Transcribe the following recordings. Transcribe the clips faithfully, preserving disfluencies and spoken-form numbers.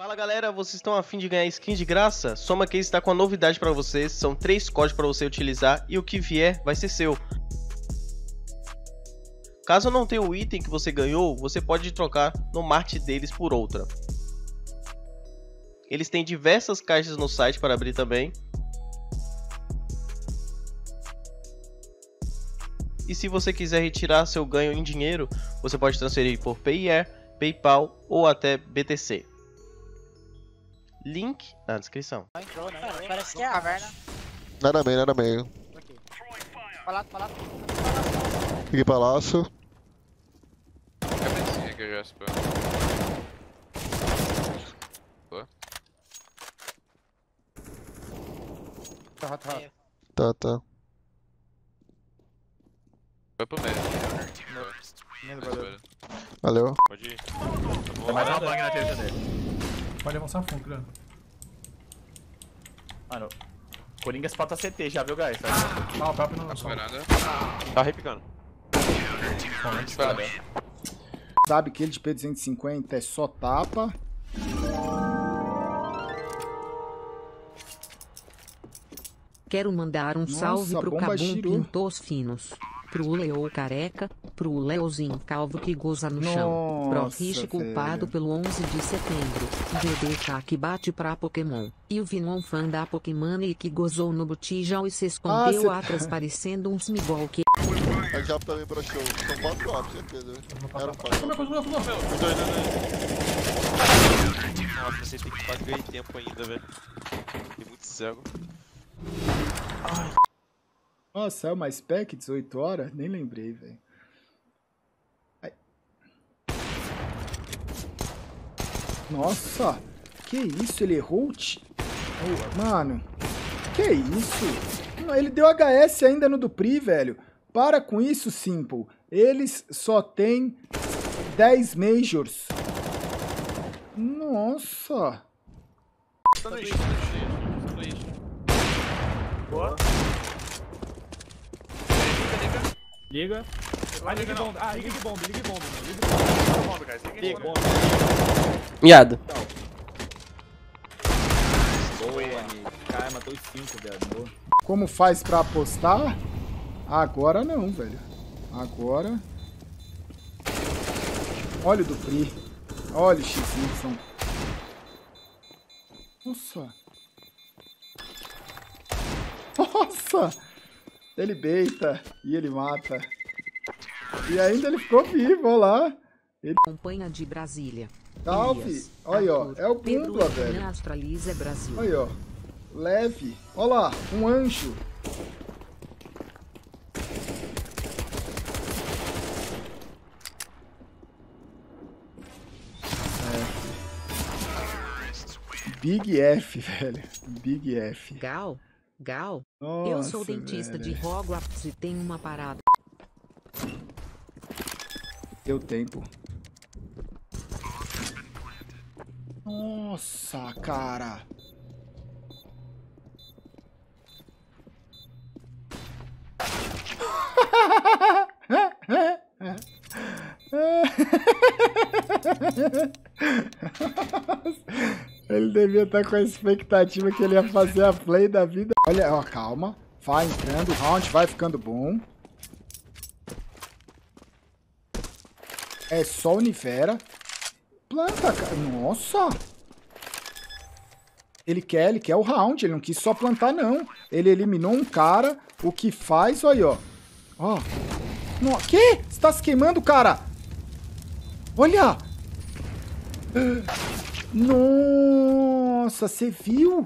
Fala galera, vocês estão a fim de ganhar skin de graça? Soma Case está com uma novidade para vocês, são três códigos para você utilizar e o que vier vai ser seu. Caso não tenha o item que você ganhou, você pode trocar no mart deles por outra. Eles têm diversas caixas no site para abrir também. E se você quiser retirar seu ganho em dinheiro, você pode transferir por Payeer, PayPal ou até B T C. Link na descrição. Não entrou, não entrou. Parece que é a caverna. Nada meio, nada meio. Ok. Palácio, palácio. Fique palácio. Cabecinha que eu já espero. Boa. Tá, tá. Tá, tá. Foi pro meio. Valeu. Valeu. Pode ir. Tem mais uma bang na testa dele. Pode avançar fundo, Grano. Mano, Coringa spota C T já, viu, guys? Tá ah, o próprio não Não foi nada. tá repicando. Valeu. Sabe que ele de P duzentos e cinquenta é só tapa. Quero mandar um Nossa, salve pro bomba Cabum girou. Pintos Finos, pro Leo Careca, pro Leozinho Calvo que goza no chão, pro Nossa, Rich culpado velho. pelo onze de setembro, Bebê K que bate pra Pokémon, e o Vinon fã da Pokémon e que gozou no botijão e se escondeu Ah, cê- atrás parecendo uns migol que... A Japa também pra show. São quatro ops, certeza. Era um quatro. Os dois, dois, dois. Nossa, você tem que quase ganhar tempo ainda, velho. Tem muito cego. Nossa, é uma spec dezoito horas? Nem lembrei, velho. Ai. Nossa, que isso? Ele errou o ti... Oh, mano, que isso? Não, ele deu H S ainda no Dupri, velho. Para com isso, Simple. Eles só têm dez Majors. Nossa. Boa. Liga. Ah, liga bomba. Ah, liga de bomba, liga de bomba. Liga de bomba, guys. Liga de bomba. Miado. Boa, amigo. Cara, matou os cinco, viado. Boa. Como faz pra apostar? Agora não, velho. Agora... Olha o Dupri. Olha o X Y. Nossa. Nossa. Ele beita e ele mata. E ainda ele ficou vivo, olha lá. Acompanha de Brasília. Salve. Elias, Olha, ó. Arthur, É o Pedro Bundla, velho. Astraliza Brasil. Olha, ó. Leve. Olha lá. Um anjo. Big F, velho. Big F. Gal, Gal, Nossa, eu sou dentista velho. de Hogwarts e tenho uma parada. Deu tempo. Nossa, cara. Ele devia estar com a expectativa que ele ia fazer a play da vida. Olha, ó, calma. Vai entrando, o round vai ficando bom. É só Univera. Planta, cara. Nossa. Ele quer, ele quer o round. Ele não quis só plantar, não. Ele eliminou um cara. O que faz, olha aí, ó. Ó. No... Que? Você tá se queimando, cara? Olha. Nossa, você viu?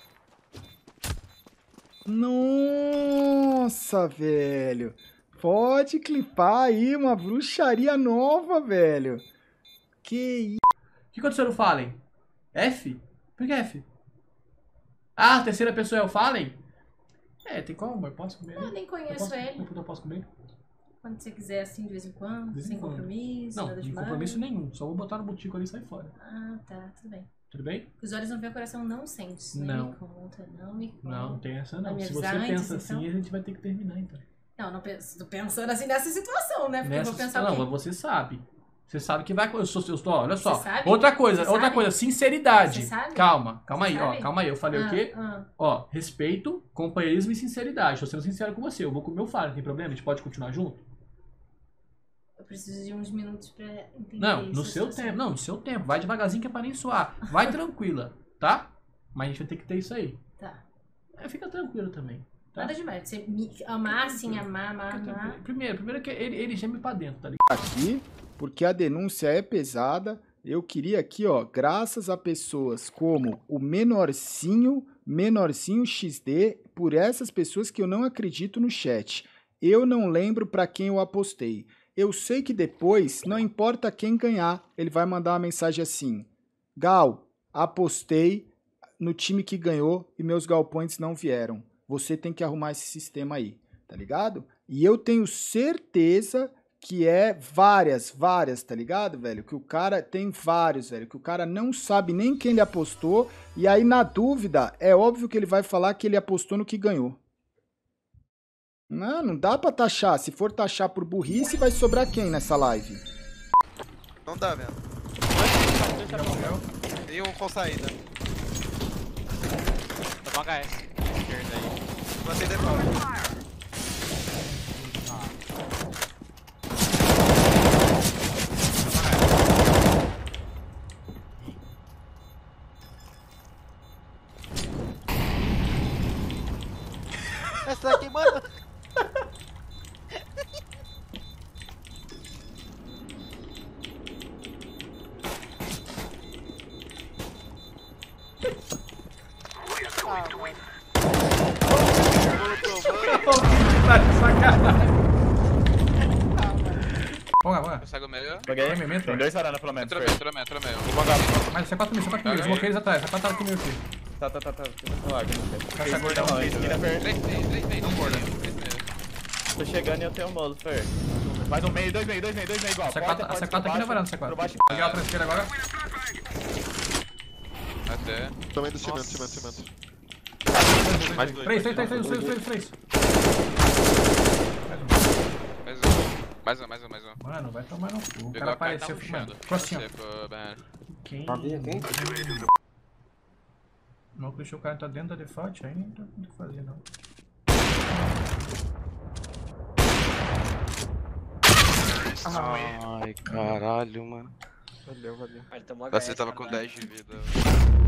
Nossa, velho. Pode clipar aí uma bruxaria nova, velho. Que isso? O que aconteceu no Fallen? F? Por que F? Ah, a terceira pessoa é o Fallen? É, tem como? Eu posso comer? Eu nem conheço eu posso, ele. Eu posso comer? Quando você quiser, assim, de vez em quando, De vez em sem quando. compromisso, Não, nada sem demais. compromisso nenhum. Só vou botar no botico ali e sair fora. Ah, tá, tudo bem. Tudo bem? Os olhos não veem, o coração não sente. Nem Não. me conta, não me conta. Não, tem essa Vai não. me Se você avisar pensa antes, assim, então? a gente vai ter que terminar, então. Não, não penso, tô pensando assim nessa situação, né? Porque eu Nessa, vou pensar não, o quê? mas você sabe. Você sabe que vai... Eu sou, eu estou, olha só. Você sabe? Outra coisa, Você outra sabe? coisa, sinceridade. Você sabe? Calma, calma Você aí, ó. sabe? Calma aí, eu falei Ah, o quê? ah. Ó, respeito, companheirismo e sinceridade. Tô sendo sincero com você. Eu vou comer o Fallen, tem problema? A gente pode continuar junto? Eu preciso de uns minutos pra entender Não, isso, no seu assim. tempo. Não, no seu tempo. Vai devagarzinho que é pra nem suar. Vai tranquila, tá? Mas a gente vai ter que ter isso aí. Tá. É, fica tranquilo também. Tá? Nada demais. Você me amar, assim, amar, amar, Fica amar. tranquilo. Primeiro, primeiro que ele, ele geme pra dentro, tá ligado? Aqui, porque a denúncia é pesada. Eu queria aqui, ó, graças a pessoas como o Menorzinho, Menorzinho X D, por essas pessoas que eu não acredito no chat. Eu não lembro pra quem eu apostei. Eu sei que depois, não importa quem ganhar, ele vai mandar uma mensagem assim: Gal, apostei no time que ganhou e meus galpões não vieram. Você tem que arrumar esse sistema aí, tá ligado? E eu tenho certeza que é várias, várias, tá ligado, velho? Que o cara tem vários, velho. Que o cara não sabe nem quem ele apostou. E aí, na dúvida, é óbvio que ele vai falar que ele apostou no que ganhou. Não, não dá pra taxar. Se for taxar por burrice, vai sobrar quem nessa live? Não dá mesmo. E um com saída. Tá bom, H S. Esquerda aí. Plantei default. Essa daqui, mano. Bora, bora. Consegue o meio? Peguei M, me entrou. Tem dois varanda pelo menos. Entra meio, entra meio, entra meio. Mas C quatro mil, C quatro mil. Desbloqueei eles atrás. C quatro tá comigo aqui. Tá, tá, tá, tá. Tô lá, não sei. Caixa gordão. Esquina, Fer. Três meio, três meio, não borda. Três meio. Tô chegando e eu tenho um modo, Fer. Mais um meio, dois meio, dois meio, dois meio igual. C quatro, a C quatro aqui na varanda, C quatro. Pro baixo. Peguei ela pra esquerda agora. Até. Também do cimento, cimento, cimento. Mais dois. Três, três, três, três, três, três, três. Mais um. Mais um, mais um, mais um. Mano, vai tomar no cu. O Pegou cara a carta, apareceu, tá mano. puxando. Ficou assim, ó. Você, pô, Ben. Quem? Não deixou o cara tá dentro da default aí, não tem o que fazer não. Ai, caralho, mano. Valeu, valeu. Você tava com dez de vida.